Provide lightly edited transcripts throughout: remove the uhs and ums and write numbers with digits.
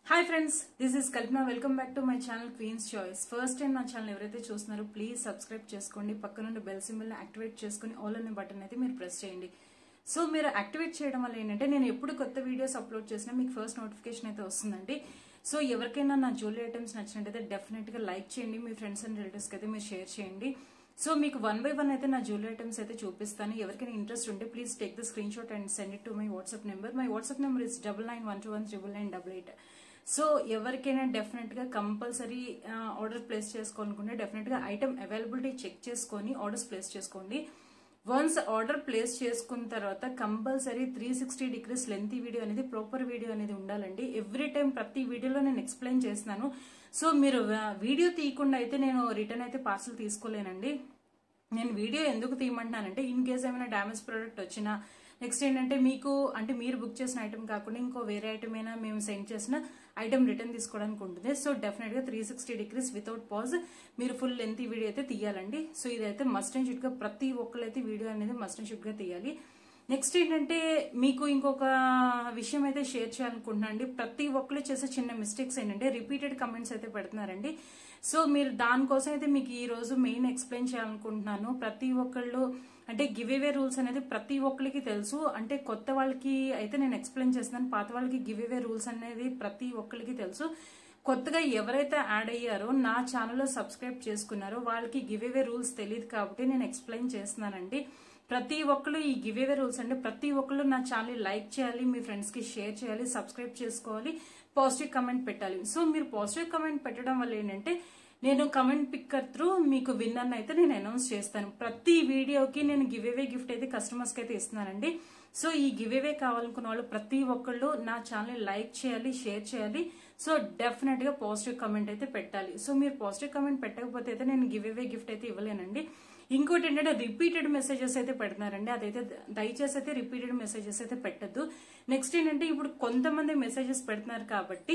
Hi friends, this is Kalpana. Welcome back to my channel queen's choice. First time నా channel ఎవరైతే చూస్తున్నారో please subscribe చేసుకోండి. పక్కనుండి bell symbol ని యాక్టివేట్ చేసుకుని ఆల్ అనే బటన్ అయితే మీరు ప్రెస్ చేయండి. సో మీరు యాక్టివేట్ చేయడం వల్ల ఏంటంటే నేను ఎప్పుడు కొత్త వీడియోస్ అప్లోడ్ చేసినా మీకు ఫస్ట్ నోటిఫికేషన్ అయితే వస్తుందండి. సో ఎవరికైనా నా జ్యువెలరీ ఐటమ్స్ నచ్చినట్టయితే డెఫినెట్ గా లైక్ చేయండి. మీ ఫ్రెండ్స్ అండ్ రిలేటివ్స్ కి అయితే మీరు షేర్ చేయండి. సో మీకు 1 by 1 అయితే నా జ్యువెలరీ ఐటమ్స్ అయితే చూపిస్తాను. ఎవరికైనా ఇంట్రెస్ట్ ఉంటే please take the screen shot and send it to my WhatsApp number. My WhatsApp number is 9912199988. So ఎవరికైనా డెఫినెట్ గా కంపల్సరీ ఆర్డర్ ప్లేస్ చేసుకోవాలనుకుంటే డెఫినెట్ గా ఐటమ్ అవైలబిలిటీ చెక్ చేసుకొని ఆర్డర్స్ ప్లేస్ చేసుకోండి. వన్స్ ఆర్డర్ ప్లేస్ చేసుకున్న తర్వాత compulsory 360 degrees length video అనేది proper video అనేది ఉండాలండి. ఎవ్రీ టైం ప్రతి వీడియోలో నేను ఎక్స్ప్లెయిన్ చేస్తున్నాను. సో మీరు వీడియో తీయకుండా అయితే నేను రిటర్న్ అయితే పార్సల్ తీసుకోలేనండి. నేను వీడియో ఎందుకు తీయమంటున్నానంటే ఇన్ కేస్ ఏమైనా డ్యామేజ్ ప్రోడక్ట్ వచ్చినా, నెక్స్ట్ ఏంటంటే మీకు అంటే మీరు బుక్ చేసిన ఐటమ్ కాకుండా ఇంకో వేరే ఐటమ్ అయినా మేము సెండ్ చేసిన ఐటమ్ రిటర్న్ తీసుకోవడానికి ఉంటుంది. సో డెఫినెట్ గా 360 degrees వితౌట్ పాజ్ మీరు ఫుల్ లెంత్ వీడియో అయితే తీయాలండి. సో ఇదైతే మస్ట్ అండ్ షుడ్ గా ప్రతి ఒక్కరైతే వీడియో అనేది మస్ట్ అండ్ షుడ్ గా తీయాలి. నెక్స్ట్ ఏంటంటే మీకు ఇంకొక విషయం అయితే షేర్ చేయాలనుకుంటున్నాను అండి. ప్రతి ఒక్కరు చేసే చిన్న మిస్టేక్స్ ఏంటంటే రిపీటెడ్ కమెంట్స్ అయితే పెడుతున్నారండి. సో మీరు దానికోసం అయితే మీకు ఈ రోజు మెయిన్ ఎక్స్ప్లెయిన్ చేయాలనుకుంటున్నాను. ప్రతి ఒక్కళ్ళు అంటే గివ్ అవే రూల్స్ అనేది ప్రతి ఒక్కరికి తెలుసు. అంటే కొత్త వాళ్ళకి అయితే నేను ఎక్స్ప్లెయిన్ చేస్తున్నాను. పాత వాళ్ళకి గివ్ అవే రూల్స్ అనేది ప్రతి ఒక్కరికి తెలుసు. కొత్తగా ఎవరైతే యాడ్ అయ్యారో నా ఛానల్లో సబ్స్క్రైబ్ చేసుకున్నారో వాళ్ళకి గివ్ అవే రూల్స్ తెలియదు కాబట్టి నేను ఎక్స్ప్లెయిన్ చేస్తున్నానండి. ప్రతి ఒక్కరు ఈ గివ్ అవే రూల్స్ అంటే ప్రతి ఒక్కరు నా ఛానల్ లైక్ చేయాలి, మీ ఫ్రెండ్స్ కి షేర్ చేయాలి, సబ్స్క్రైబ్ చేసుకోవాలి, పాజిటివ్ కమెంట్ పెట్టాలి. సో మీరు పాజిటివ్ కమెంట్ పెట్టడం వల్ల ఏంటంటే నేను కమెంట్ పిక్కర్ త్రూ మీకు విన్నర్ అయితే నేను అనౌన్స్ చేస్తాను. ప్రతి వీడియోకి నేను గివ్ అవే గిఫ్ట్ అయితే కస్టమర్స్ కి అయితే ఇస్తున్నానండి. సో ఈ గివ్ అవే కావాలనుకున్న వాళ్ళు ప్రతి ఒక్కళ్ళు నా ఛానల్ లైక్ చేయాలి, షేర్ చేయాలి. సో డెఫినెట్ గా పాజిటివ్ కమెంట్ అయితే పెట్టాలి. సో మీరు పాజిటివ్ కమెంట్ పెట్టకపోతే అయితే నేను గివ్ అవే గిఫ్ట్ అయితే ఇవ్వలేనండి. ఇంకోటి ఏంటంటే రిపీటెడ్ మెసేజెస్ అయితే పెడుతున్నారండి. అదైతే దయచేసి అయితే రిపీటెడ్ మెసేజెస్ అయితే పెట్టద్దు. నెక్స్ట్ ఏంటంటే ఇప్పుడు కొంతమంది మెసేజెస్ పెడుతున్నారు కాబట్టి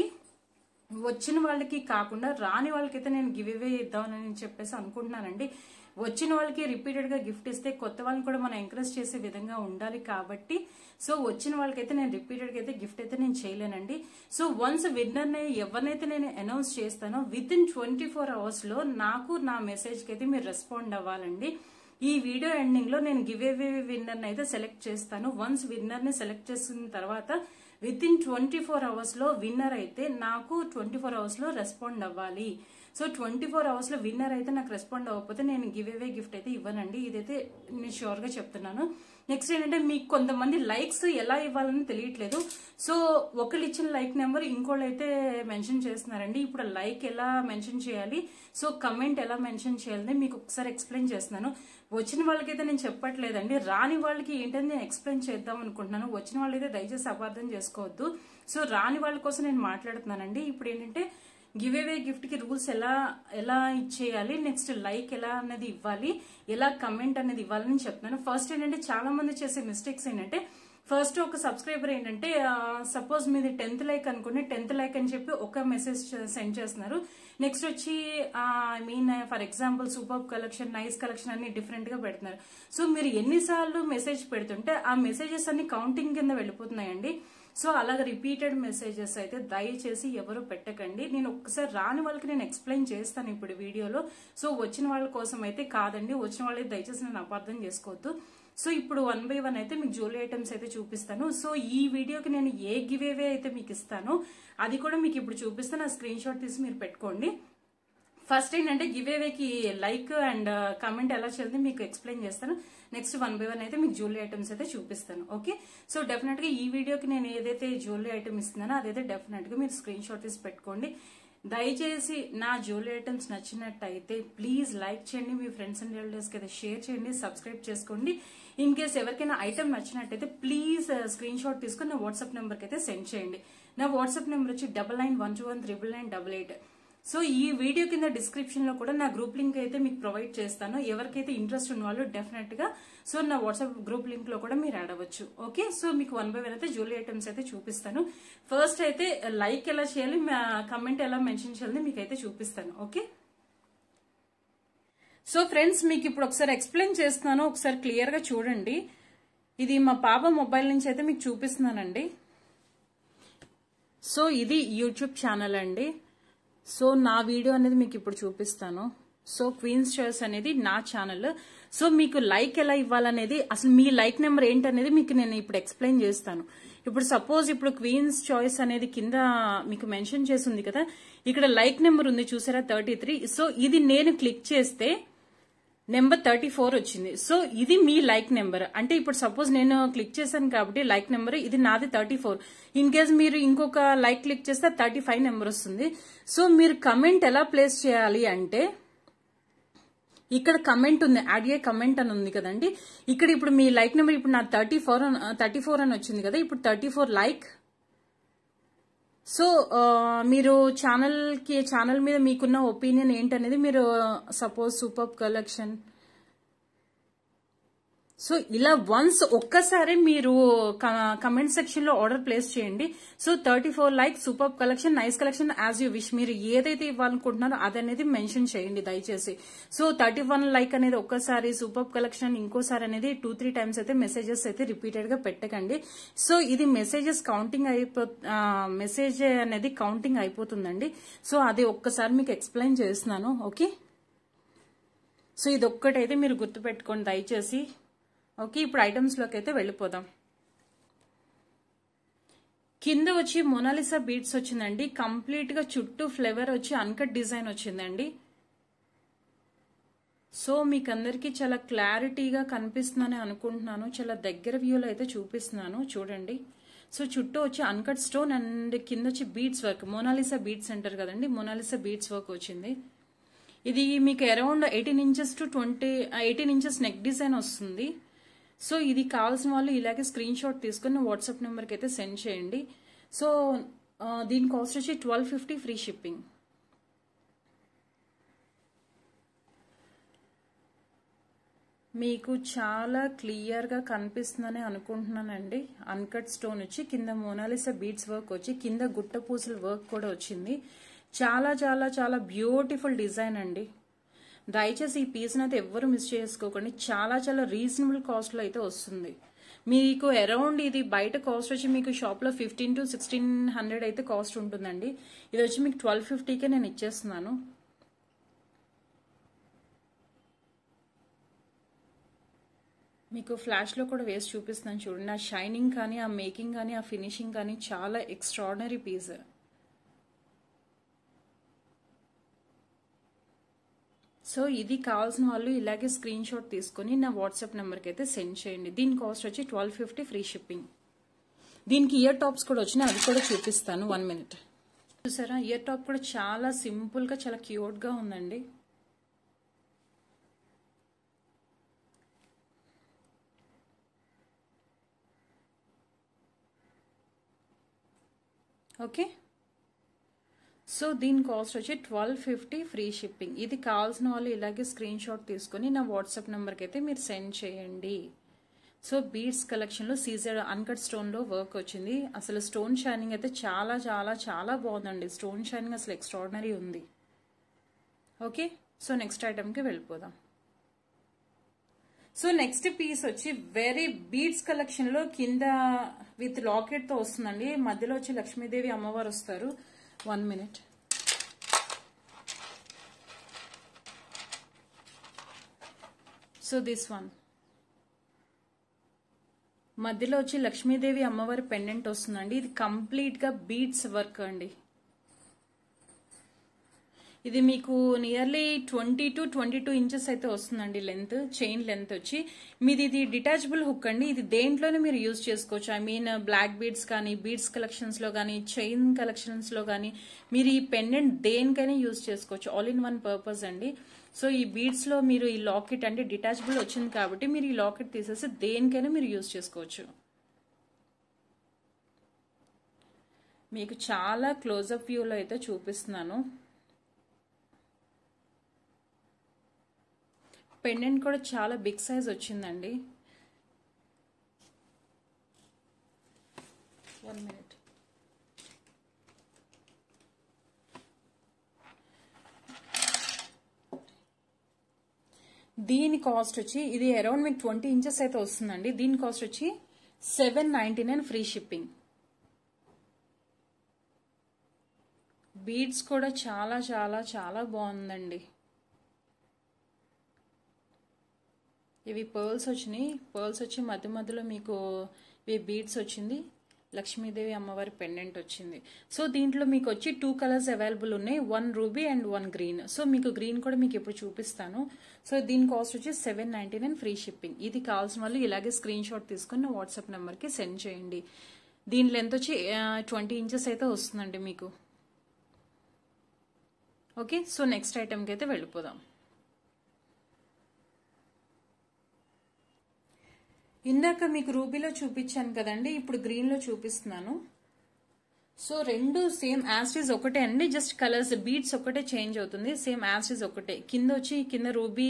వచ్చిన వాళ్ళకి కాకుండా రాని వాళ్ళకైతే నేను గివ్ అవే ఇద్దామని చెప్పేసి అనుకుంటున్నానండి. వచ్చిన వాళ్ళకి రిపీటెడ్ గా గిఫ్ట్ ఇస్తే కొత్త వాళ్ళని కూడా మనం ఎంకరేజ్ చేసే విధంగా ఉండాలి కాబట్టి సో వచ్చిన వాళ్ళకైతే నేను రిపీటెడ్ గా అయితే గిఫ్ట్ అయితే నేను చేయలేనండి. సో వన్స్ విన్నర్ ని ఎవరినైతే నేను అనౌన్స్ చేస్తానో విత్ ఇన్ 24 hours లో నాకు నా మెసేజ్ కి అయితే మీరు రెస్పాండ్ అవ్వాలండి. ఈ వీడియో ఎండింగ్ లో నేను గివ్ అవే విన్నర్ ని అయితే సెలెక్ట్ చేస్తాను. వన్స్ విన్నర్ ని సెలెక్ట్ చేసిన తర్వాత విత్ ఇన్ 24 hours లో విన్నర్ అయితే నాకు 24 hours లో రెస్పాండ్ అవ్వాలి. సో 24 hours లో విన్నర్ అయితే నాకు రెస్పాండ్ అవ్వకపోతే నేను గివ్ అవే గిఫ్ట్ అయితే ఇవ్వనండి. ఇదైతే నేను షూర్ గా చెప్తున్నాను. నెక్స్ట్ ఏంటంటే మీకు కొంతమంది లైక్స్ ఎలా ఇవ్వాలని తెలియట్లేదు. సో ఒకళ్ళు ఇచ్చిన లైక్ నెంబర్ ఇంకోళ్ళు అయితే మెన్షన్ చేస్తున్నారండి. ఇప్పుడు లైక్ ఎలా మెన్షన్ చేయాలి, సో కమెంట్ ఎలా మెన్షన్ చేయాలని మీకు ఒకసారి ఎక్స్ప్లెయిన్ చేస్తున్నాను. వచ్చిన వాళ్ళకైతే నేను చెప్పట్లేదండి, రాని వాళ్ళకి ఏంటని నేను ఎక్స్ప్లెయిన్ చేద్దాం అనుకుంటున్నాను. వచ్చిన వాళ్ళైతే దయచేసి అపార్థం చేసుకోవద్దు. సో రాని వాళ్ళ కోసం నేను మాట్లాడుతున్నానండి. ఇప్పుడు ఏంటంటే గివ్ అవే గిఫ్ట్ కి రూల్స్ ఎలా ఇచ్చేయాలి, నెక్స్ట్ లైక్ ఎలా అనేది ఇవ్వాలి, ఎలా కమెంట్ అనేది ఇవ్వాలని చెప్తున్నాను. ఫస్ట్ ఏంటంటే చాలా మంది చేసే మిస్టేక్స్ ఏంటంటే ఫస్ట్ ఒక సబ్స్క్రైబర్ ఏంటంటే సపోజ్ మీది 10th లైక్ అనుకోండి, 10th లైక్ అని చెప్పి ఒక మెసేజ్ సెండ్ చేస్తున్నారు. నెక్స్ట్ వచ్చి for example super collection, nice collection అన్ని డిఫరెంట్ గా పెడుతున్నారు. సో మీరు ఎన్నిసార్లు మెసేజ్ పెడుతుంటే ఆ మెసేజెస్ అన్ని కౌంటింగ్ కింద వెళ్ళిపోతున్నాయండి. సో అలాగే రిపీటెడ్ మెసేజెస్ అయితే దయచేసి ఎవరు పెట్టకండి. నేను ఒక్కసారి రాని వాళ్ళకి నేను ఎక్స్ప్లెయిన్ చేస్తాను ఇప్పుడు వీడియోలో. సో వచ్చిన వాళ్ళ కోసం అయితే కాదండి, వచ్చిన వాళ్ళకి దయచేసి నేను అపార్థం చేసుకోవద్దు. సో ఇప్పుడు 1 by 1 అయితే మీకు జ్యువెలరీ ఐటమ్స్ అయితే చూపిస్తాను. సో ఈ వీడియోకి నేను ఏ గివ్ అవే అయితే మీకు ఇస్తానో అది కూడా మీకు ఇప్పుడు చూపిస్తాను. ఆ స్క్రీన్ షాట్ తీసి మీరు పెట్టుకోండి. ఫస్ట్ ఏంటంటే గివ్ అవేకి లైక్ అండ్ కమెంట్ ఎలా చేయాలి మీకు ఎక్స్ప్లెయిన్ చేస్తాను. నెక్స్ట్ 1 by 1 అయితే మీకు జ్యువెలరీ ఐటమ్స్ అయితే చూపిస్తాను. ఓకే, సో డెఫినెట్ గా ఈ వీడియోకి నేను ఏదైతే జ్యువెలరీ ఐటమ్ ఇస్తున్నానో అదైతే డెఫినెట్ గా మీరు స్క్రీన్ షాట్ తీసి పెట్టుకోండి. దయచేసి నా జ్యువెలరీ ఐటమ్స్ నచ్చినట్టయితే ప్లీజ్ లైక్ చేయండి, మీ ఫ్రెండ్స్ అండ్ రిలేటివ్స్ కి అయితే షేర్ చేయండి, సబ్స్క్రైబ్ చేసుకోండి. ఇన్ కేస్ ఎవరికైనా ఐటమ్ నచ్చినట్టయితే ప్లీజ్ స్క్రీన్ షాట్ తీసుకుని నా వాట్సాప్ నెంబర్ కి అయితే సెండ్ చేయండి. నా వాట్సాప్ నెంబర్ వచ్చి 9912199988. సో ఈ వీడియో కింద డిస్క్రిప్షన్ లో కూడా నా గ్రూప్ లింక్ అయితే మీకు ప్రొవైడ్ చేస్తాను. ఎవరికైతే ఇంట్రెస్ట్ ఉన్న వాళ్ళు డెఫినెట్ గా సో నా వాట్సాప్ గ్రూప్ లింక్ లో కూడా మీరు యాడ్ అవ్వచ్చు. ఓకే, సో మీకు 1 by 1 అయితే జ్యువెలరీ ఐటమ్స్ అయితే చూపిస్తాను. ఫస్ట్ అయితే లైక్ ఎలా చేయాలి, కమెంట్ ఎలా మెన్షన్ చేయాలని మీకు అయితే చూపిస్తాను. ఓకే, సో ఫ్రెండ్స్ మీకు ఇప్పుడు ఒకసారి ఎక్స్ప్లెయిన్ చేస్తున్నాను, ఒకసారి క్లియర్ గా చూడండి. ఇది మా పాప మొబైల్ నుంచి అయితే మీకు చూపిస్తున్నానండి. సో ఇది యూట్యూబ్ ఛానల్ అండి. సో నా వీడియో అనేది మీకు ఇప్పుడు చూపిస్తాను. సో క్వీన్స్ చాయిస్ అనేది నా ఛానల్. సో మీకు లైక్ ఎలా ఇవ్వాలనేది, అసలు మీ లైక్ నెంబర్ ఏంటనేది మీకు నేను ఇప్పుడు ఎక్స్ప్లెయిన్ చేస్తాను. ఇప్పుడు సపోజ్ ఇప్పుడు క్వీన్స్ చాయిస్ అనేది కింద మీకు మెన్షన్ చేసి ఉంది కదా, ఇక్కడ లైక్ నెంబర్ ఉంది చూసారా 33. సో ఇది నేను క్లిక్ చేస్తే నెంబర్ 34 వచ్చింది. సో ఇది మీ లైక్ నెంబర్. అంటే ఇప్పుడు సపోజ్ నేను క్లిక్ చేశాను కాబట్టి లైక్ నెంబర్ ఇది నాది 34. ఇన్ కేస్ మీరు ఇంకొక లైక్ క్లిక్ చేస్తే 35 నెంబర్ వస్తుంది. సో మీరు కమెంట్ ఎలా ప్లేస్ చేయాలి అంటే, ఇక్కడ కమెంట్ ఉంది, యాడ్ ఏ కమెంట్ అని ఉంది కదండి. ఇక్కడ ఇప్పుడు మీ లైక్ నెంబర్ ఇప్పుడు నా 34 అని వచ్చింది కదా, ఇప్పుడు 34 లైక్. సో మీరు ఛానల్ మీద మీకున్న ఒపీనియన్ ఏంటనేది మీరు సపోజ్ సూపర్ కలెక్షన్. సో ఇలా వన్స్ ఒక్కసారి మీరు కమెంట్ సెక్షన్ లో ఆర్డర్ ప్లేస్ చేయండి. So 34 like super collection, nice collection, as you wish. మీరు ఏదైతే ఇవ్వాలనుకుంటున్నారో అదనేది మెన్షన్ చేయండి దయచేసి. సో 31 లైక్ అనేది ఒక్కసారి, సూపర్ కలెక్షన్ ఇంకోసారి అనేది 2-3 టైమ్స్ అయితే మెసేజెస్ అయితే రిపీటెడ్ గా పెట్టకండి. సో ఇది మెసేజ్ అనేది కౌంటింగ్ అయిపోతుందండి. సో అది ఒక్కసారి మీకు ఎక్స్ప్లెయిన్ చేస్తున్నాను. ఓకే, సో ఇది ఒక్కటైతే మీరు గుర్తుపెట్టుకోండి దయచేసి. ఓకే, ఇప్పుడు ఐటమ్స్ లోకి అయితే వెళ్ళిపోదాం. కింద వచ్చి మొనాలిసా బీడ్స్ వచ్చిందండి. కంప్లీట్ గా చుట్టూ ఫ్లేవర్ వచ్చి అన్కట్ డిజైన్ వచ్చిందండి. సో మీకు అందరికి చాలా క్లారిటీగా కనిపిస్తుందని అనుకుంటున్నాను. చాలా దగ్గర వ్యూలో అయితే చూపిస్తున్నాను చూడండి. సో చుట్టూ వచ్చి అన్కట్ స్టోన్ అండ్ కింద వచ్చి బీడ్స్ వర్క్, మొనాలిసా బీడ్స్ అంటారు కదండి, మొనాలిసా బీడ్స్ వర్క్ వచ్చింది. ఇది మీకు అరౌండ్ 18 ఇంచెస్ నెక్ డిజైన్ వస్తుంది. సో ఇది కావాల్సిన వాళ్ళు ఇలాగే స్క్రీన్ షాట్ తీసుకుని వాట్సాప్ నెంబర్కి అయితే సెండ్ చేయండి. సో దీని కాస్ట్ వచ్చి 1250 ఫ్రీ షిప్పింగ్. మీకు చాలా క్లియర్ గా కనిపిస్తుందని అనుకుంటున్నానండి. అన్కట్ స్టోన్ వచ్చి కింద మోనాలిసా బీడ్స్ వర్క్ వచ్చి కింద గుట్ట పూసల వర్క్ కూడా వచ్చింది. చాలా చాలా చాలా బ్యూటిఫుల్ డిజైన్ అండి. దయచేసి ఈ పీస్ అయితే ఎవ్వరు మిస్ చేసుకోకండి. చాలా చాలా రీజనబుల్ కాస్ట్ లో అయితే వస్తుంది. మీకు అరౌండ్ ఇది బయట కాస్ట్ వచ్చి మీకు షాప్ లో 1500 to 1600 అయితే కాస్ట్ ఉంటుందండి. ఇది వచ్చి మీకు 1250కే నేను ఇచ్చేస్తున్నాను. మీకు ఫ్లాష్ లో కూడా వేసి చూపిస్తున్నాను చూడండి. ఆ షైనింగ్ కానీ, ఆ మేకింగ్ కానీ, ఆ ఫినిషింగ్ కానీ చాలా ఎక్స్ట్రాడినరీ పీస్. సో ఇది కావాల్సిన వాళ్ళు ఇలాగే స్క్రీన్ షాట్ తీసుకుని నా వాట్సాప్ నెంబర్కి అయితే సెండ్ చేయండి. దీని కాస్ట్ వచ్చి 1250 ఫ్రీ షిప్పింగ్. దీనికి ఇయర్ టాప్స్ కూడా వచ్చినాయి, అది కూడా చూపిస్తాను. 1 minute. చూసారా, ఇయర్ టాప్ కూడా చాలా సింపుల్ గా చాలా క్యూట్ గా ఉందండి. ఓకే, సో దీని కాస్ట్ వచ్చి 1250 ఫ్రీ షిప్పింగ్. ఇది కావాల్సిన వాళ్ళు ఇలాగే స్క్రీన్ షాట్ తీసుకుని నా వాట్సాప్ నెంబర్కి అయితే మీరు సెండ్ చేయండి. సో బీడ్స్ కలెక్షన్ లో సీజర్ అన్కట్ స్టోన్ లో వర్క్ వచ్చింది. అసలు స్టోన్ షైనింగ్ అయితే చాలా చాలా చాలా బాగుందండి. స్టోన్ షైనింగ్ అసలు ఎక్స్ట్రాడినరీ ఉంది. ఓకే, సో నెక్స్ట్ ఐటమ్ కి వెళ్ళిపోదాం. సో నెక్స్ట్ పీస్ వచ్చి వెరీ బీడ్స్ కలెక్షన్ లో కింద విత్ లాకెట్ తో వస్తుందండి. మధ్యలో వచ్చి లక్ష్మీదేవి అమ్మవారు వస్తారు. 1 minute. సో దిస్ వన్ మధ్యలో వచ్చి లక్ష్మీదేవి అమ్మవారి పెండెంట్ వస్తుందండి. ఇది కంప్లీట్ గా బీడ్స్ వర్క్ అండి. ఇది మీకు నియర్లీ 20 to 22 ఇంచెస్ అయితే వస్తుందండి లెంత్, చైన్ లెంత్ వచ్చి. మీది ఇది డిటాచబుల్ హుక్ అండి. ఇది దేంట్లోనే మీరు యూజ్ చేసుకోవచ్చు. ఐ మీన్ బ్లాక్ బీడ్స్ కానీ, బీడ్స్ కలెక్షన్స్ లో కానీ, చైన్ కలెక్షన్స్ లో కానీ మీరు ఈ పెండెంట్ దేనికైనా యూజ్ చేసుకోవచ్చు. ఆల్ ఇన్ వన్ పర్పస్ అండి. సో ఈ బీడ్స్ లో మీరు ఈ లాకెట్ అంటే డిటాచబుల్ వచ్చింది కాబట్టి మీరు ఈ లాకెట్ తీసేసి దేనికైనా మీరు యూజ్ చేసుకోవచ్చు. మీకు చాలా క్లోజ్అప్ వ్యూలో అయితే చూపిస్తున్నాను. పెండెంట్ కూడా చాలా బిగ్ సైజ్ వచ్చిందండి. 1 minute. దీని కాస్ట్ వచ్చి ఇది అరౌండ్ మీకు 20 ఇంచెస్ అయితే వస్తుందండి. దీని కాస్ట్ వచ్చి 799 ఫ్రీ షిప్పింగ్. బీడ్స్ కూడా చాలా చాలా చాలా బాగుందండి. ఇవి పర్ల్స్ వచ్చినాయి. పర్ల్స్ వచ్చి మధ్య మధ్యలో మీకు ఇవి బీడ్స్ వచ్చింది. లక్ష్మీదేవి అమ్మవారి పెండెంట్ వచ్చింది. సో దీంట్లో మీకు వచ్చి 2 కలర్స్ అవైలబుల్ ఉన్నాయి, 1 రూబీ అండ్ 1 గ్రీన్. సో మీకు గ్రీన్ కూడా మీకు ఇప్పుడు చూపిస్తాను. సో దీని కాస్ట్ వచ్చి 799 ఫ్రీ షిప్పింగ్. ఇది కావాల్సిన వాళ్ళు ఇలాగే స్క్రీన్ షాట్ తీసుకుని వాట్సాప్ నెంబర్కి సెండ్ చేయండి. దీని లెంత్ వచ్చి 20 ఇంచెస్ అయితే వస్తుందండి మీకు. ఓకే, సో నెక్స్ట్ ఐటెంకి అయితే వెళ్ళిపోదాం. ఇందాక మీకు రూబీలో చూపించాను కదండి, ఇప్పుడు గ్రీన్లో చూపిస్తున్నాను. సో రెండు సేమ్ యాస్టీజ్ ఒకటే అండి, జస్ట్ కలర్స్ బీడ్స్ ఒకటే చేంజ్ అవుతుంది. సేమ్ యాస్టీజ్ ఒకటే. కింద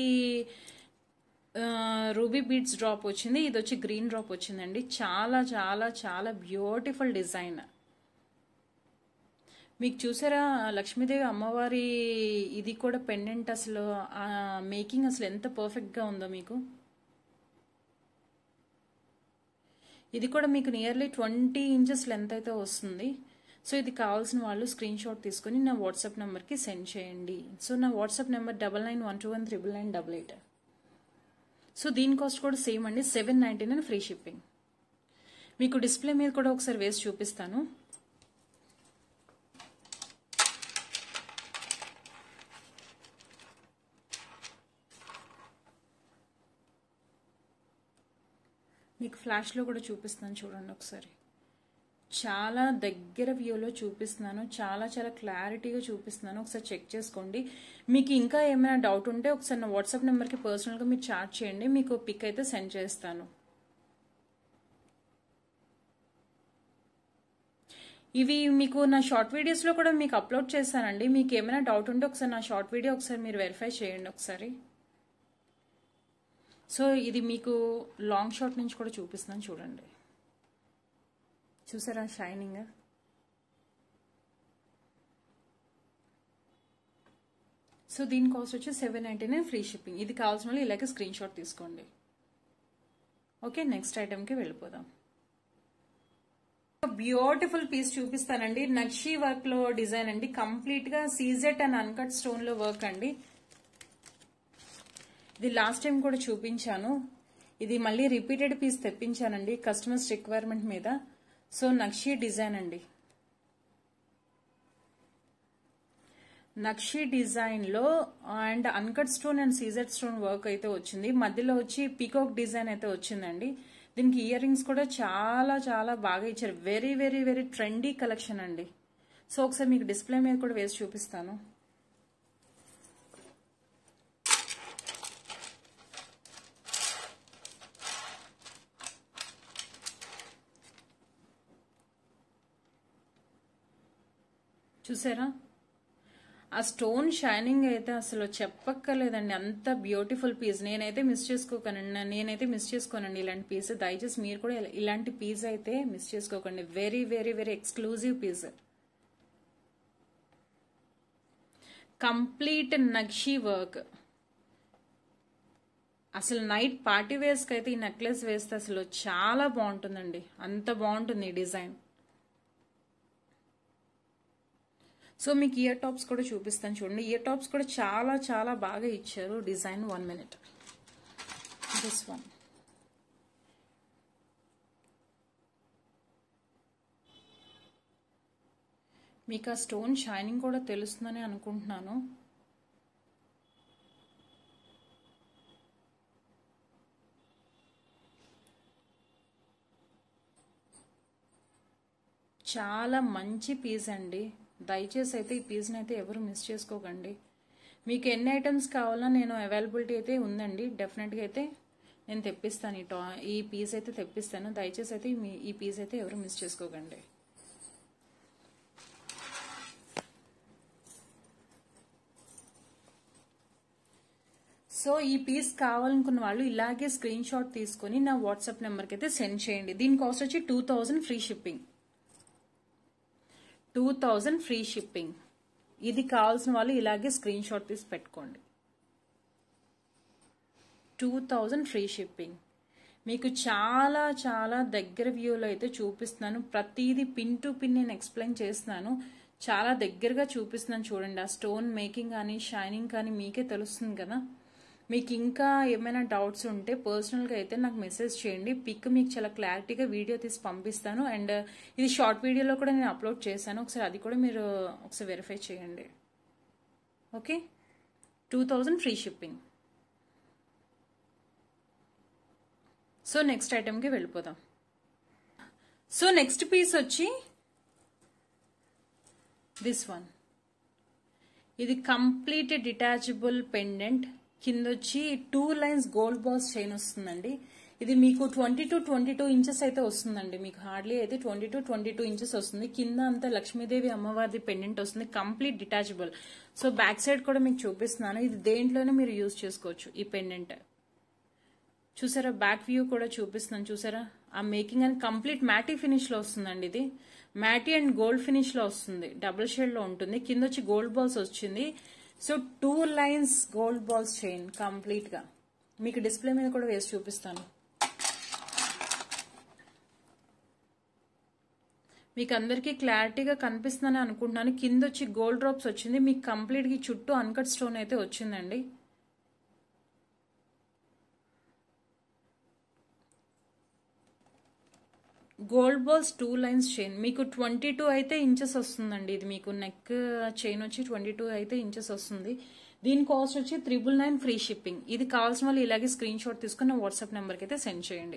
రూబీ బీడ్స్ డ్రాప్ వచ్చింది, ఇది వచ్చి గ్రీన్ డ్రాప్ వచ్చిందండి. చాలా చాలా చాలా బ్యూటిఫుల్ డిజైన్. మీకు చూసారా లక్ష్మీదేవి అమ్మవారి ఇది కూడా పెండెంట్, అసలు మేకింగ్ అసలు ఎంత పర్ఫెక్ట్గా ఉందో మీకు. ఇది కూడా మీకు నియర్లీ 20 ఇంచెస్ లెంత్ అయితే వస్తుంది. సో ఇది కావాల్సిన వాళ్ళు స్క్రీన్ షాట్ తీసుకుని నా వాట్సాప్ నెంబర్కి సెండ్ చేయండి. సో నా వాట్సాప్ నెంబర్ 9912199988. సో దీని కాస్ట్ కూడా సేమ్ అండి, 799 ఫ్రీ షిప్పింగ్. మీకు డిస్ప్లే మీద కూడా ఒకసారి వేసి చూపిస్తాను. మీకు ఫ్లాష్లో కూడా చూపిస్తాను చూడండి ఒకసారి. చాలా దగ్గర వ్యూలో చూపిస్తున్నాను, చాలా చాలా క్లారిటీగా చూపిస్తున్నాను. ఒకసారి చెక్ చేసుకోండి. మీకు ఇంకా ఏమైనా డౌట్ ఉంటే ఒకసారి నా వాట్సాప్ నెంబర్కి పర్సనల్గా మీరు చాట్ చేయండి, మీకు పిక్ అయితే సెండ్ చేస్తాను. ఇవి మీకు నా షార్ట్ వీడియోస్లో కూడా మీకు అప్లోడ్ చేస్తానండి. మీకు ఏమైనా డౌట్ ఉంటే ఒకసారి నా షార్ట్ వీడియో ఒకసారి మీరు వెరిఫై చేయండి ఒకసారి. సో ఇది మీకు లాంగ్ షాట్ నుంచి కూడా చూపిస్తున్నాను చూడండి. చూసారా షైనింగ్. సో దీని కాస్ట్ వచ్చి 799 ఫ్రీ షిప్పింగ్. ఇది కావాల్సిన వాళ్ళు ఇలాగే స్క్రీన్ షాట్ తీసుకోండి. ఓకే, నెక్స్ట్ ఐటెంకి వెళ్ళిపోదాం. బ్యూటిఫుల్ పీస్ చూపిస్తానండి. నక్షి వర్క్ లో డిజైన్ అండి, కంప్లీట్ గా సీజెట్ అండ్ అన్కట్ స్టోన్ లో వర్క్ అండి. ఇది లాస్ట్ టైం కూడా చూపించాను. ఇది మళ్ళీ రిపీటెడ్ పీస్ తెప్పించానండి కస్టమర్స్ రిక్వైర్మెంట్ మీద. సో నక్షి డిజైన్ అండి. నక్షి డిజైన్ లో and uncut stone and CZ stone work అయితే వచ్చింది. మధ్యలో వచ్చి పీకాక్ డిజైన్ అయితే వచ్చిందండి. దీనికి ఇయర్ రింగ్స్ కూడా చాలా చాలా బాగా ఇచ్చారు. Very very very trendy collection అండి. సో ఒకసారి మీకు డిస్ప్లే మీద కూడా వేసి చూపిస్తాను. చూసారా ఆ స్టోన్ షైనింగ్ అయితే అసలు చెప్పక్కర్లేదండి, అంత బ్యూటిఫుల్ పీస్. నేనైతే మిస్ చేసుకోనండి ఇలాంటి పీస్. దయచేసి మీరు కూడా ఇలాంటి పీస్ అయితే మిస్ చేసుకోకండి. Very very very exclusive piece. Complete nakshi work. అసలు నైట్ పార్టీ వేర్స్కి అయితే ఈ నెక్లెస్ వేస్తే అసలు చాలా బాగుంటుందండి, అంత బాగుంటుంది ఈ డిజైన్. సో మీకు ఇయర్ టాప్స్ కూడా చూపిస్తాను చూడండి. ఇయర్ టాప్స్ కూడా చాలా చాలా బాగా ఇచ్చారు డిజైన్. 1 minute. This one. మీకు ఆ స్టోన్ షైనింగ్ కూడా తెలుస్తుందని అనుకుంటున్నాను. చాలా మంచి పీస్ అండి. దయచేసి అయితే ఈ పీస్ని అయితే ఎవరు మిస్ చేసుకోకండి. మీకు ఎన్ని ఐటమ్స్ కావాలో నేను అవైలబిలిటీ అయితే ఉందండి. డెఫినెట్గా అయితే నేను తెప్పిస్తాను, ఈ పీస్ అయితే తెప్పిస్తాను. దయచేసి అయితే ఈ పీస్ అయితే ఎవరు మిస్ చేసుకోకండి. సో ఈ పీస్ కావాలనుకున్న వాళ్ళు ఇలాగే స్క్రీన్ షాట్ తీసుకొని నా వాట్సాప్ నెంబర్కి అయితే సెండ్ చేయండి. దీని కాస్ట్ వచ్చి 2000 ఫ్రీ షిప్పింగ్. 2000 free shipping. ఇది కావాల్సిన వాళ్ళు ఇలాగే స్క్రీన్ షాట్ తీసి పెట్టుకోండి. 2000 ఫ్రీ షిప్పింగ్. మీకు చాలా చాలా దగ్గర వ్యూలో అయితే చూపిస్తున్నాను. ప్రతిదీ పిన్ టు పిన్ నేను ఎక్స్ప్లెయిన్ చేస్తున్నాను. చాలా దగ్గరగా చూపిస్తున్నాను చూడండి. ఆ స్టోన్ మేకింగ్ కానీ షైనింగ్ కానీ మీకే తెలుస్తుంది కదా. మీకు ఇంకా ఏమైనా డౌట్స్ ఉంటే పర్సనల్గా అయితే నాకు మెసేజ్ చేయండి. పిక్ మీకు చాలా క్లారిటీగా వీడియో తీసి పంపిస్తాను. అండ్ ఇది షార్ట్ వీడియోలో కూడా నేను అప్లోడ్ చేశాను, ఒకసారి అది కూడా మీరు ఒకసారి వెరిఫై చేయండి. Okay, 2000 free shipping. So next ఐటెంకి వెళ్ళిపోదాం. సో నెక్స్ట్ పీస్ వచ్చి దిస్ వన్. ఇది కంప్లీట్ డిటాచబుల్ పెండెంట్, కింద వచ్చి 2 లైన్స్ గోల్డ్ బాల్స్ చైన్ వస్తుందండి. ఇది మీకు 22 ఇంచెస్ అయితే వస్తుందండి. మీకు హార్డ్లీ అయితే 22 ఇంచెస్ వస్తుంది. కింద అంతా లక్ష్మీదేవి అమ్మవారిది పెండెంట్ వస్తుంది, complete detachable. So back side కూడా మీకు చూపిస్తున్నాను. ఇది దేంట్లోనే మీరు యూజ్ చేసుకోవచ్చు ఈ పెండెంట్. చూసారా, బ్యాక్ వ్యూ కూడా చూపిస్తున్నాను. చూసారా ఆ మేకింగ్ అని కంప్లీట్ మ్యాటీ ఫినిష్ లో వస్తుందండి. ఇది మ్యాటీ అండ్ గోల్డ్ ఫినిష్ లో వస్తుంది, డబుల్ షేడ్ లో ఉంటుంది. కింద వచ్చి గోల్డ్ బాల్స్ వచ్చింది. So 2 lines gold balls chain complete గా. మీకు డిస్ప్లే మీద కూడా వేసి చూపిస్తాను. మీకు అందరికీ క్లారిటీగా కనిపిస్తుందని అనుకుంటున్నాను. కింద వచ్చి గోల్డ్ డ్రాప్స్ వచ్చింది. మీకు కంప్లీట్ గా చుట్టూ అన్కట్ స్టోన్ అయితే వచ్చిందండి. గోల్డ్ బాల్స్ 2 లైన్స్ చైన్ మీకు 22 అయితే ఇంచెస్ వస్తుందండి. ఇది మీకు నెక్ చైన్ వచ్చి 22 అయితే ఇంచెస్ వస్తుంది. దీని కాస్ట్ వచ్చి 999 ఫ్రీ షిప్పింగ్. ఇది కావాల్సిన వాళ్ళు ఇలాగే స్క్రీన్ షాట్ తీసుకుని వాట్సాప్ నెంబర్కి అయితే సెండ్ చేయండి.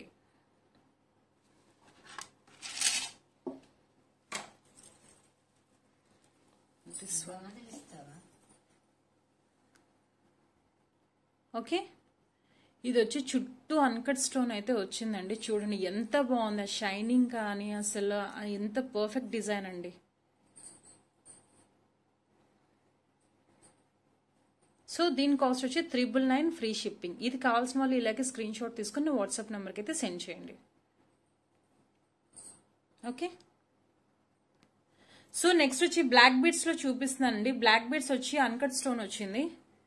ఓకే, ఇది వచ్చి చుట్టూ అన్కట్ స్టోన్ అయితే వచ్చిందండి. చూడండి ఎంత బాగుంది, షైనింగ్ కానీ అసలు ఎంత పర్ఫెక్ట్ డిజైన్ అండి. సో దీని కాస్ట్ వచ్చి 999 ఫ్రీ షిప్పింగ్. ఇది కావాల్సిన వాళ్ళు ఇలాగే స్క్రీన్ షాట్ తీసుకుని వాట్సాప్ నెంబర్కి అయితే సెండ్ చేయండి. ఓకే, సో నెక్స్ట్ వచ్చి బ్లాక్ బీడ్స్ లో చూపిస్తున్నానండి. బ్లాక్ బీడ్స్ వచ్చి అన్కట్ స్టోన్ వచ్చింది.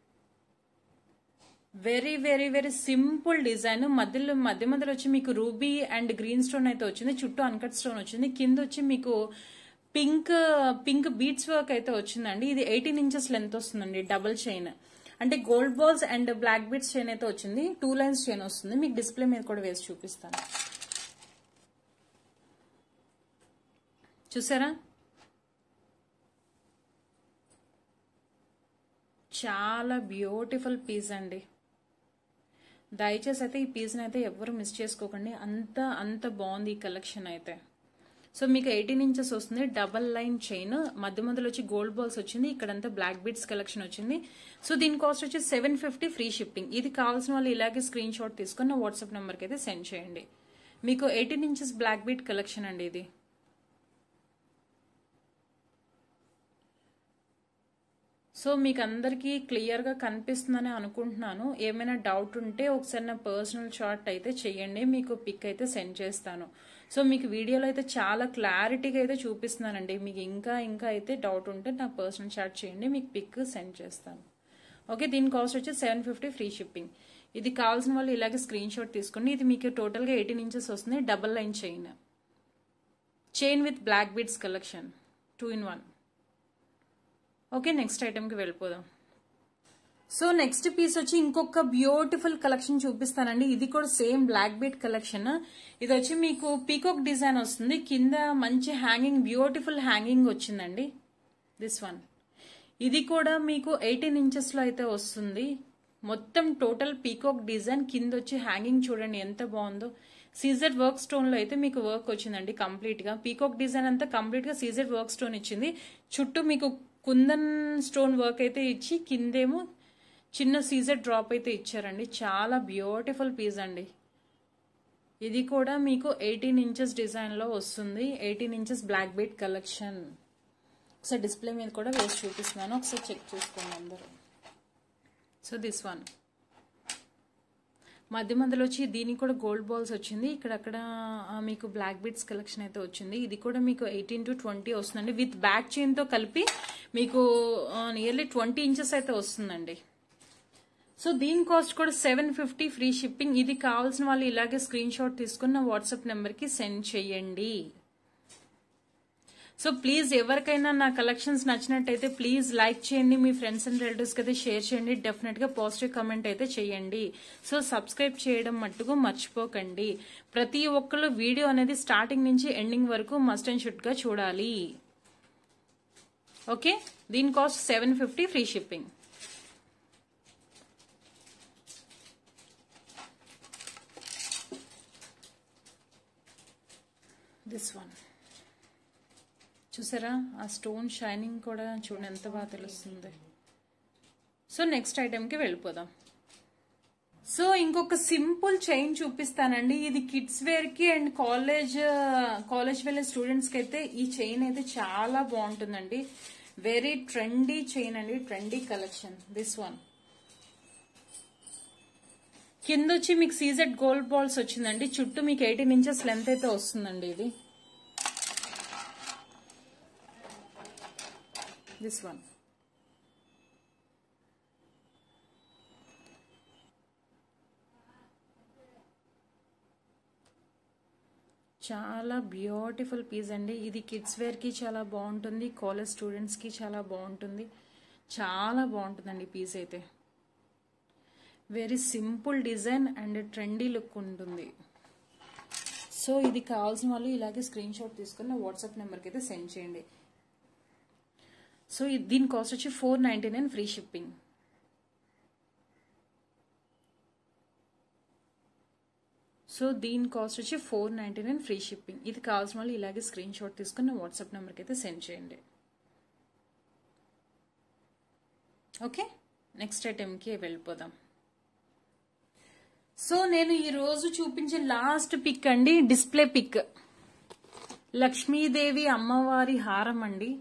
Very very very simple design. మధ్యలో వచ్చి మీకు రూబీ అండ్ గ్రీన్ స్టోన్ అయితే వచ్చింది. చుట్టూ అన్కట్ స్టోన్ వచ్చింది. కింద వచ్చి మీకు పింక్ బీడ్స్ వర్క్ అయితే వచ్చిందండి. ఇది 18 ఇంచెస్ లెంత్ వస్తుందండి. డబుల్ చైన్ అంటే gold balls and black beads chain అయితే వచ్చింది. 2 లైన్స్ చైన్ వస్తుంది. మీకు డిస్ప్లే మీద కూడా వేసి చూపిస్తాను. చూసారా, చాలా బ్యూటిఫుల్ పీస్ అండి. దయచేసి అయితే ఈ పీస్ని అయితే ఎవరు మిస్ చేసుకోకండి. అంత బాగుంది ఈ కలెక్షన్ అయితే. సో మీకు 18 ఇంచెస్ వస్తుంది. డబల్ లైన్ చైన్, మధ్యలో వచ్చి గోల్డ్ బాల్స్ వచ్చింది. ఇక్కడంతా బ్లాక్ బీడ్స్ కలెక్షన్ వచ్చింది. సో దీని కాస్ట్ వచ్చి 750 ఫ్రీ షిప్పింగ్. ఇది కావాల్సిన వాళ్ళు ఇలాగే స్క్రీన్ షాట్ తీసుకుని వాట్సాప్ నెంబర్కి అయితే సెండ్ చేయండి. మీకు 18 ఇంచెస్ బ్లాక్ బీడ్ కలెక్షన్ అండి ఇది. సో మీకు అందరికీ క్లియర్గా కనిపిస్తుందని అనుకుంటున్నాను. ఏమైనా డౌట్ ఉంటే ఒకసారి నా పర్సనల్ చాట్ అయితే చేయండి, మీకు పిక్ అయితే సెండ్ చేస్తాను. సో మీకు వీడియోలో అయితే చాలా క్లారిటీగా అయితే చూపిస్తున్నానండి. మీకు ఇంకా అయితే డౌట్ ఉంటే నా పర్సనల్ చాట్ చేయండి, మీకు పిక్ సెండ్ చేస్తాను. ఓకే, దీని కాస్ట్ వచ్చి 750 ఫ్రీ షిప్పింగ్. ఇది కావాల్సిన వాళ్ళు ఇలాగే స్క్రీన్ షాట్ తీసుకోండి. ఇది మీకు టోటల్గా 18 ఇంచెస్ వస్తుంది. Double line chain with black beads collection 2 in 1. Okay, next ఐటెంకి వెళ్ళిపోదాం. సో నెక్స్ట్ పీస్ వచ్చి ఇంకొక బ్యూటిఫుల్ కలెక్షన్ చూపిస్తానండి. ఇది కూడా సేమ్ బ్లాక్ బీడ్ కలెక్షన్. ఇది వచ్చి మీకు పీకాక్ డిజైన్ వస్తుంది. కింద మంచి హ్యాంగింగ్, బ్యూటిఫుల్ హ్యాంగింగ్ వచ్చిందండి. This one. ఇది కూడా మీకు 18 ఇంచెస్ లో అయితే వస్తుంది. మొత్తం టోటల్ పీకాక్ డిజైన్. కింద వచ్చి హ్యాంగింగ్ చూడండి ఎంత బాగుందో. సీజెడ్ వర్క్ స్టోన్ లో అయితే మీకు వర్క్ వచ్చిందండి కంప్లీట్ గా. పీకాక్ డిజైన్ అంతా కంప్లీట్ గా సీజెడ్ వర్క్ స్టోన్ ఇచ్చింది. చుట్టూ మీకు కుందన్ స్టోన్ వర్క్ అయితే ఇచ్చి కిందేమో చిన్న సీజెడ్ డ్రాప్ అయితే ఇచ్చారండి. చాలా బ్యూటిఫుల్ పీస్ అండి. ఇది కూడా మీకు 18 ఇంచెస్ డిజైన్ లో వస్తుంది. 18 ఇంచెస్ బ్లాక్ బీడ్ కలెక్షన్. ఒకసారి డిస్ప్లే మీద కూడా వేసి చూపిస్తున్నాను, ఒకసారి చెక్ చేసుకోండి అందరూ. So this one. మధ్యలో వచ్చి దీనికి కూడా గోల్డ్ బాల్స్ వచ్చింది. ఇక్కడక్కడ మీకు బ్లాక్ బీడ్స్ కలెక్షన్ అయితే వచ్చింది. ఇది కూడా మీకు 18 to 20 వస్తుందండి. విత్ బ్యాక్ చైన్ తో కలిపి మీకు నియర్లీ 20 ఇంచెస్ అయితే వస్తుందండి. సో దీని కాస్ట్ కూడా 750 ఫ్రీ షిప్పింగ్. ఇది కావాల్సిన వాళ్ళు ఇలాగే స్క్రీన్ షాట్ తీసుకున్న వాట్సాప్ నెంబర్ కి సెండ్ చేయండి. సో ప్లీజ్ ఎవరికైనా నా కలెక్షన్స్ నచ్చినట్టయితే ప్లీజ్ లైక్ చేయండి, మీ ఫ్రెండ్స్ అండ్ రిలేటివ్స్ కి అయితే షేర్ చేయండి, డెఫినెట్ గా పాజిటివ్ కమెంట్ అయితే చేయండి. సో సబ్స్క్రైబ్ చేయడం మట్టుకు మర్చిపోకండి. ప్రతి ఒక్కళ్ళు వీడియో అనేది స్టార్టింగ్ నుంచి ఎండింగ్ వరకు మస్ట్ అండ్ షుడ్ గా చూడాలి. ఓకే, దీని cost 750 free shipping. This one చూసారా, ఆ స్టోన్ షైనింగ్ కూడా చూడండి ఎంత బాగా తెలుస్తుంది. సో నెక్స్ట్ ఐటెంకి వెళ్ళిపోదాం. సో ఇంకొక సింపుల్ చైన్ చూపిస్తానండి. ఇది కిడ్స్ వేర్ కి అండ్ కాలేజ్ వెళ్ళే స్టూడెంట్స్ కి అయితే ఈ చైన్ అయితే చాలా బాగుంటుందండి. వెరీ ట్రెండీ చైన్ అండి, ట్రెండీ కలెక్షన్. దిస్ వన్ కింద వచ్చి మీకు సీజెడ్ గోల్డ్ బాల్స్ వచ్చిందండి. చుట్టూ మీకు 18 ఇంచెస్ లెంత్ అయితే వస్తుందండి. ఇది దిస్ వన్ చాలా బ్యూటిఫుల్ పీస్ అండి. ఇది కిడ్స్ వేర్ కి చాలా బాగుంటుంది, కాలేజ్ స్టూడెంట్స్ కి చాలా బాగుంటుంది. చాలా బాగుంటుందండి పీస్ అయితే. Very simple design and trendy look ఉంటుంది. సో ఇది కావాల్సిన వాళ్ళు ఇలాగే స్క్రీన్ షాట్ తీసుకుని వాట్సాప్ నెంబర్కి అయితే సెండ్ చేయండి. సో దీని కాస్ట్ వచ్చి 499 ఫ్రీ షిప్పింగ్. సో దీని కాస్ట్ వచ్చి 499 ఫ్రీ షిప్పింగ్. ఇది కావాల్సిన వాళ్ళు ఇలాగే స్క్రీన్ షాట్ తీసుకుని వాట్సాప్ నెంబర్కి అయితే సెండ్ చేయండి. ఓకే, నెక్స్ట్ ఐటెంకి వెళ్ళిపోదాం. సో నేను ఈ రోజు చూపించే లాస్ట్ పిక్ అండి, డిస్ప్లే పిక్. లక్ష్మీదేవి అమ్మవారి హారం అండి.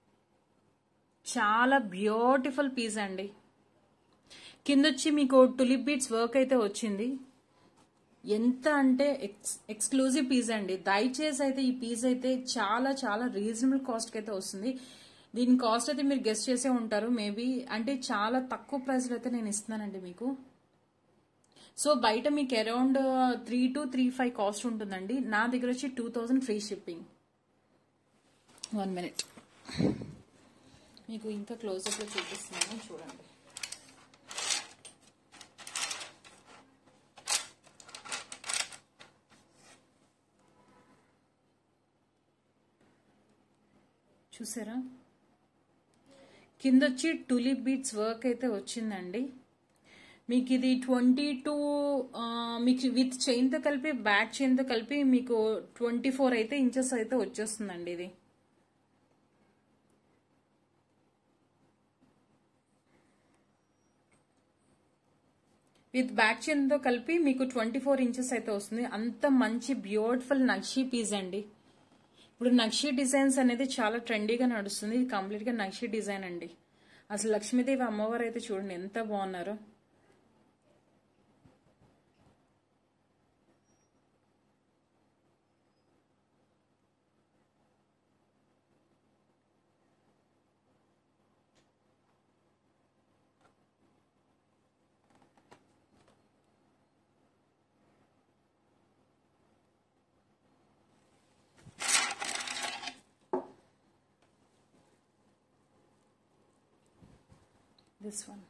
చాలా బ్యూటిఫుల్ పీస్ అండి. కిందొచ్చి మీకు టులిప్ బీడ్స్ వర్క్ అయితే వచ్చింది. ఎంత అంటే ఎక్స్క్లూజివ్ పీస్ అండి. దయచేసి అయితే ఈ పీస్ అయితే చాలా చాలా రీజనబుల్ కాస్ట్ కి అయితే వస్తుంది. దీని కాస్ట్ అయితే మీరు గెస్ట్ చేసే ఉంటారు మేబీ, అంటే చాలా తక్కువ ప్రైస్ లో అయితే నేను ఇస్తున్నానండి మీకు. సో బయట మీకు అరౌండ్ 3 to 3.5 కాస్ట్ ఉంటుందండి. నా దగ్గర వచ్చి 2000 ఫ్రీ షిప్పింగ్. 1 minute మీకు ఇంకా క్లోజప్ లో చూపిస్తున్నాను, చూడండి. చూసారా, కింద వచ్చి టులిప్ బీడ్స్ వర్క్ అయితే వచ్చిందండి. మీకు ఇది 22 మీకు విత్ చైన్ తో కలిపి బ్యాక్ చైన్ తో కలిపి మీకు 24 అయితే ఇంచెస్ అయితే వచ్చేస్తుందండి. ఇది విత్ బ్యాక్ చైన్ తో కలిపి మీకు 24 ఇంచెస్ అయితే వస్తుంది. అంత మంచి బ్యూటిఫుల్ నక్షీ పీస్ అండి. ఇప్పుడు నక్షీ డిజైన్స్ అనేది చాలా ట్రెండీగా నడుస్తుంది. ఇది కంప్లీట్ గా నక్షీ డిజైన్ అండి. అసలు లక్ష్మీదేవి అమ్మవారు అయితే చూడండి ఎంత బాగున్నారో. This one.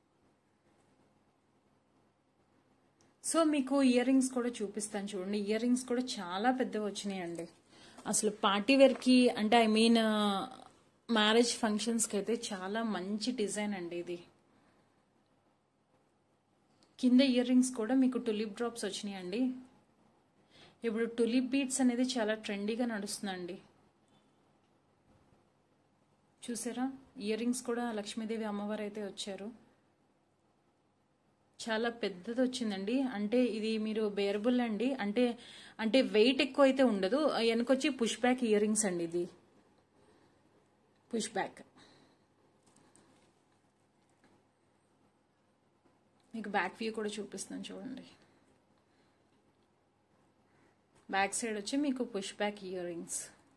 సో మీకు ఇయర్ రింగ్స్ కూడా చూపిస్తాను చూడండి. ఇయర్ రింగ్స్ కూడా చాలా పెద్దవి వచ్చినాయి అండి. అసలు పార్టీ వేర్ కి అంటే ఐ మీన్ మ్యారేజ్ ఫంక్షన్స్ కి అయితే చాలా మంచి డిజైన్ అండి ఇది. కింద ఇయర్ రింగ్స్ కూడా మీకు టులిప్ డ్రాప్స్ వచ్చినాయి అండి. ఇప్పుడు టులిప్ బీడ్స్ అనేది చాలా ట్రెండీగా నడుస్తుందండి. చూసారా, ఇయర్ రింగ్స్ కూడా లక్ష్మీదేవి అమ్మవారు అయితే వచ్చారు. చాలా పెద్దది వచ్చిందండి. అంటే ఇది మీరు బేరబుల్ అండి, అంటే వెయిట్ ఎక్కువ అయితే ఉండదు. వెనకొచ్చి పుష్ బ్యాక్ ఇయర్ రింగ్స్ అండి. ఇది పుష్ బ్యాక్. మీకు బ్యాక్ వ్యూ కూడా చూపిస్తాను చూడండి. బ్యాక్ సైడ్ వచ్చి మీకు push back ear rings.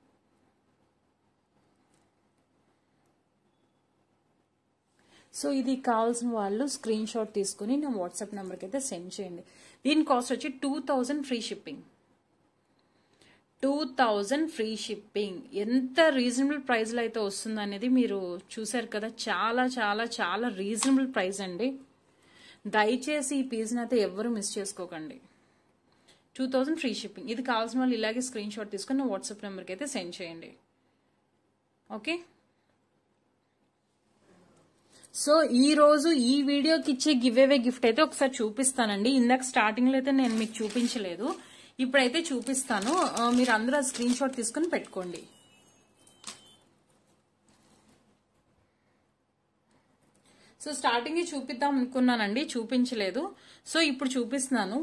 So ఇది కావాల్సిన వాళ్ళు స్క్రీన్ షాట్ తీసుకుని నా వాట్సాప్ నెంబర్కి అయితే సెండ్ చేయండి. దీని కాస్ట్ వచ్చి 2000 ఫ్రీ షిప్పింగ్. 2000 free shipping. ఎంత రీజనబుల్ ప్రైస్లో అయితే వస్తుంది అనేది మీరు చూసారు కదా. చాలా చాలా చాలా రీజనబుల్ ప్రైస్ అండి. దయచేసి ఈ పీస్ని అయితే ఎవ్వరూ మిస్ చేసుకోకండి. 2000 ఫ్రీ షిప్పింగ్. ఇది కావాల్సిన వాళ్ళు ఇలాగే స్క్రీన్ షాట్ తీసుకుని నా వాట్సాప్ నెంబర్కి అయితే సెండ్ చేయండి. ఓకే, సో ఈ రోజు ఈ వీడియోకి ఇచ్చే గివ్ అవే గిఫ్ట్ అయితే ఒకసారి చూపిస్తానండి. ఇందాక స్టార్టింగ్ లో అయితే నేను మీకు చూపించలేదు, ఇప్పుడైతే చూపిస్తాను. మీరు అందరూ ఆ స్క్రీన్ షాట్ తీసుకుని పెట్టుకోండి. సో స్టార్టింగ్ చూపిద్దాం అనుకున్నానండి, చూపించలేదు. సో ఇప్పుడు చూపిస్తున్నాను.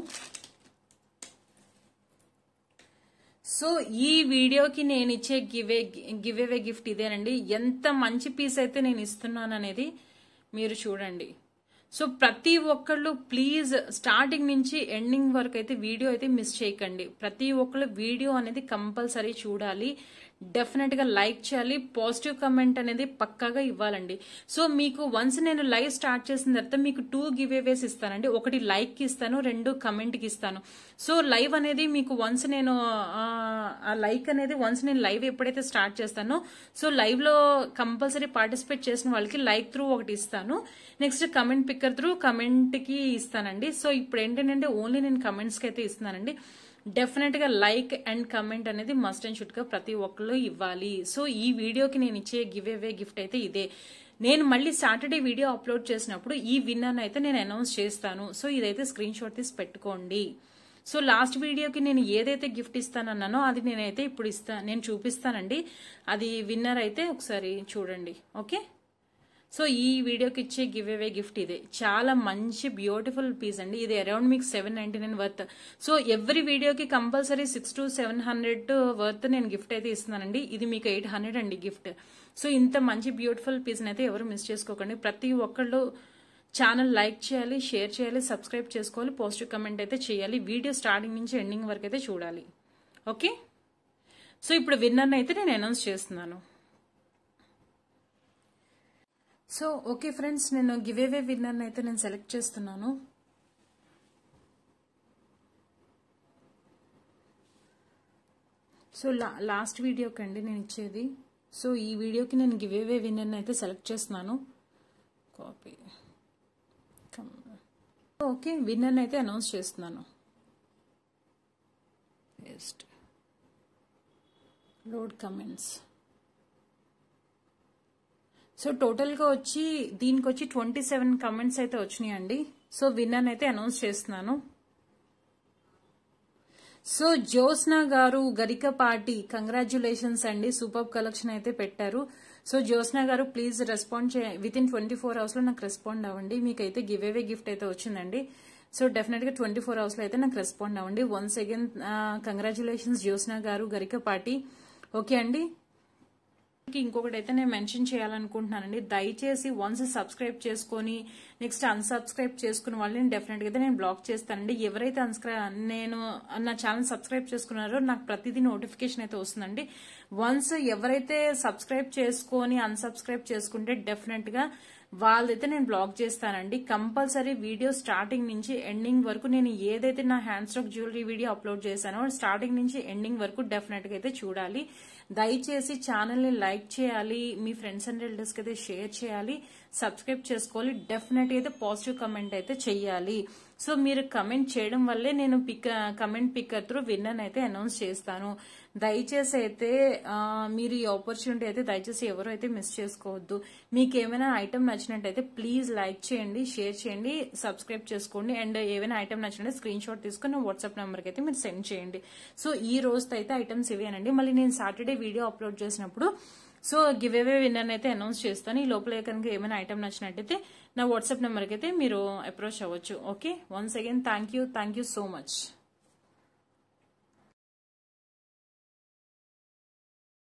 సో ఈ వీడియోకి నేను ఇచ్చే గివ్ అవే గిఫ్ట్ ఇదేనండి. ఎంత మంచి పీస్ అయితే నేను ఇస్తున్నాను అనేది మీరు చూడండి. సో ప్రతి ఒక్కళ్ళు ప్లీజ్ స్టార్టింగ్ నుంచి ఎండింగ్ వరకు అయితే వీడియో అయితే మిస్ చేయకండి. ప్రతి ఒక్కళ్ళు వీడియో అనేది కంపల్సరీ చూడాలి, డెఫినెట్ గా లైక్ చేయాలి, పాజిటివ్ కమెంట్ అనేది పక్కాగా ఇవ్వాలండి. సో మీకు వన్స్ నేను లైవ్ స్టార్ట్ చేసిన తర్వాత మీకు 2 గివ్ అవేస్ ఇస్తానండి. ఒకటి లైక్ కి ఇస్తాను, 2 కమెంట్ కి ఇస్తాను. సో లైవ్ అనేది మీకు వన్స్ నేను లైక్ అనేది వన్స్ నేను లైవ్ ఎప్పుడైతే స్టార్ట్ చేస్తానో సో లైవ్ లో కంపల్సరీ పార్టిసిపేట్ చేసిన వాళ్ళకి లైక్ త్రూ ఒకటి ఇస్తాను. Next comment picker through comment కి ఇస్తానండి. సో ఇప్పుడు ఏంటంటే ఓన్లీ నేను కమెంట్స్ కి అయితే ఇస్తున్నానండి. డెఫినెట్ గా లైక్ అండ్ కమెంట్ అనేది మస్ట్ అండ్ షుడ్ గా ప్రతి ఒక్కళ్ళు ఇవ్వాలి. సో ఈ వీడియోకి నేను ఇచ్చే గివ్ అవే గిఫ్ట్ అయితే ఇదే. నేను మళ్ళీ సాటర్డే వీడియో అప్లోడ్ చేసినప్పుడు ఈ విన్నర్ అయితే నేను అనౌన్స్ చేస్తాను. సో ఇదైతే స్క్రీన్ షాట్ తీసి పెట్టుకోండి. సో లాస్ట్ వీడియోకి నేను ఏదైతే గిఫ్ట్ ఇస్తానన్నానో అది నేనైతే ఇప్పుడు నేను చూపిస్తానండి. అది విన్నర్ అయితే ఒకసారి చూడండి. ఓకే, సో ఈ వీడియోకి ఇచ్చే గివ్ అవే గిఫ్ట్ ఇదే. చాలా మంచి బ్యూటిఫుల్ పీస్ అండి. ఇది అరౌండ్ మీకు 799 వర్త్. సో ఎవ్రీ వీడియోకి కంపల్సరీ 600 to 700 వర్త్ నేను గిఫ్ట్ అయితే ఇస్తున్నానండి. ఇది మీకు 800 అండి గిఫ్ట్. సో ఇంత మంచి బ్యూటిఫుల్ పీస్ని అయితే ఎవరు మిస్ చేసుకోకండి. ప్రతి ఒక్కళ్ళు ఛానల్ లైక్ చేయాలి, షేర్ చేయాలి, సబ్స్క్రైబ్ చేసుకోవాలి, పాజిటివ్ కమెంట్ అయితే చేయాలి. వీడియో స్టార్టింగ్ నుంచి ఎండింగ్ వరకు అయితే చూడాలి. ఓకే, సో ఇప్పుడు విన్నర్ని అయితే నేను అనౌన్స్ చేస్తున్నాను. సో ఓకే ఫ్రెండ్స్, నేను గివ్ అవే విన్నర్ని అయితే నేను సెలెక్ట్ చేస్తున్నాను. సో లాస్ట్ వీడియోకి అండి నేను ఇచ్చేది. సో ఈ వీడియోకి నేను గివ్ అవే విన్నర్ని అయితే సెలెక్ట్ చేస్తున్నాను. కాపీ. ఓకే, విన్నర్ని అయితే అనౌన్స్ చేస్తున్నాను. Paste, load comments. సో టోటల్గా వచ్చి దీనికి వచ్చి 27 కమెంట్స్ అయితే వచ్చినాయండి. సో విన్నర్ అయితే అనౌన్స్ చేస్తున్నాను. సో జ్యోత్స్న గారు గరికపాటి, కంగ్రాచ్యులేషన్స్ అండి, సూపర్ కలెక్షన్ అయితే పెట్టారు. సో జ్యోత్స్న గారు please respond with in 24 hours లో నాకు రెస్పాండ్ అవ్వండి. మీకైతే గివ్ అవే గిఫ్ట్ అయితే వచ్చిందండి. సో డెఫినెట్ గా 24 hours లో అయితే నాకు రెస్పాండ్ అవ్వండి. వన్స్ అగైన్ కంగ్రాచ్యులేషన్స్ జ్యోత్స్న గారు గరికపాటి. ఓకే అండి, ఇంకొకటి అయితే నేను మెన్షన్ చేయాలనుకుంటున్నానండి. దయచేసి వన్స్ సబ్స్క్రైబ్ చేసుకొని నెక్స్ట్ అన్సబ్స్క్రైబ్ చేసుకున్న వాళ్ళని డెఫినెట్ గా అయితే నేను బ్లాక్ చేస్తానండి. ఎవరైతే నేను నా ఛానల్ సబ్స్క్రైబ్ చేసుకున్నారో నాకు ప్రతిదీ నోటిఫికేషన్ అయితే వస్తుందండి. వన్స్ ఎవరైతే సబ్స్క్రైబ్ చేసుకొని అన్సబ్స్క్రైబ్ చేసుకుంటే డెఫినెట్ గా వాళ్ళైతే నేను బ్లాక్ చేస్తానండి. కంపల్సరీ వీడియో స్టార్టింగ్ నుంచి ఎండింగ్ వరకు నేను ఏదైతే నా hand stock jewellery video upload చేశానో స్టార్టింగ్ నుంచి ఎండింగ్ వరకు డెఫినెట్ గా అయితే చూడాలి. దయచేసి ఛానల్ ని లైక్ చేయాలి, మీ ఫ్రెండ్స్ అండ్ రిలేటివ్స్ కి అయితే షేర్ చేయాలి, సబ్స్క్రైబ్ చేసుకోవాలి, డెఫినెట్ అయితే పాజిటివ్ కమెంట్ అయితే చెయ్యాలి. సో మీరు కమెంట్ చేయడం వల్లే నేను కమెంట్ పిక్కర్ త్రూ విన్నర్ అయితే అనౌన్స్ చేస్తాను. దయచేసి అయితే మీరు ఈ ఆపర్చునిటీ అయితే దయచేసి ఎవరు అయితే మిస్ చేసుకోవద్దు. మీకు ఏమైనా ఐటమ్ నచ్చినట్టయితే ప్లీజ్ లైక్ చేయండి, షేర్ చేయండి, సబ్స్క్రైబ్ చేసుకోండి. అండ్ ఏమైనా ఐటమ్ నచ్చినట్టు స్క్రీన్ షాట్ తీసుకుని వాట్సాప్ నెంబర్కి అయితే మీరు సెండ్ చేయండి. సో ఈ రోజుతో అయితే ఐటమ్స్ ఇవేనండి. మళ్ళీ నేను సాటర్డే వీడియో అప్లోడ్ చేసినప్పుడు సో గివ్ అవే విన్నర్ అయితే అనౌన్స్ చేస్తాను. ఈ లోపల కనుక ఏమైనా ఐటమ్ నచ్చినట్టయితే నా వాట్సాప్ నెంబర్కి అయితే మీరు అప్రోచ్ అవ్వచ్చు. Okay, once again thank you so much.